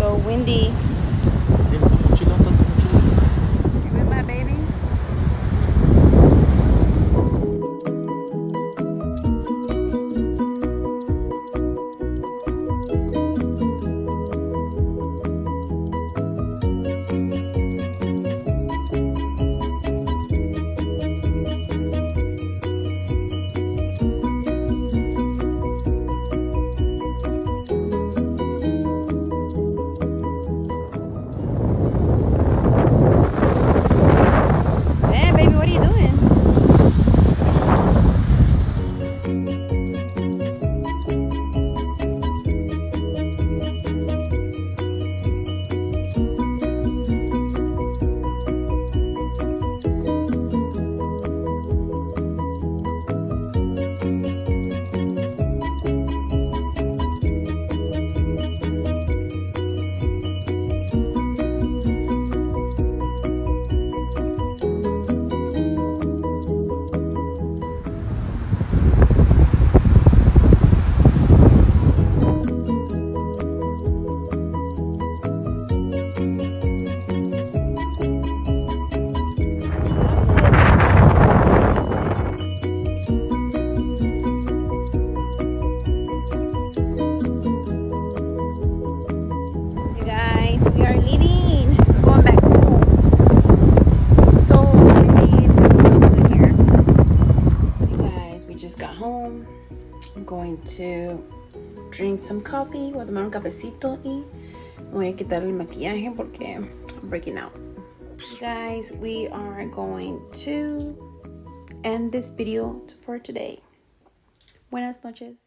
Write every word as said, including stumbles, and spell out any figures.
little windy. You with my baby? Going to drink some coffee. Voy a tomar un cafecito y voy a quitar el maquillaje porque I'm breaking out. Guys, we are going to end this video for today. Buenas noches.